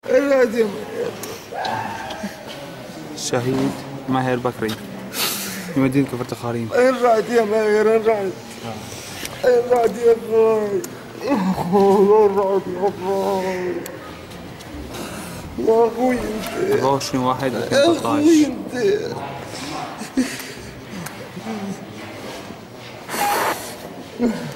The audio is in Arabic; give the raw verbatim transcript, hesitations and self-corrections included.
الرعد يا ماهر. الشهيد ماهر بكري في مدينة كفر تخاريم. الرعد يا ماهر، الرعد الرعد يا اخوي، الرعد يا اخوي، يا اخوي انت أربعة وعشرين واحد ألفين يا وثلاثة اخوي عشر. انت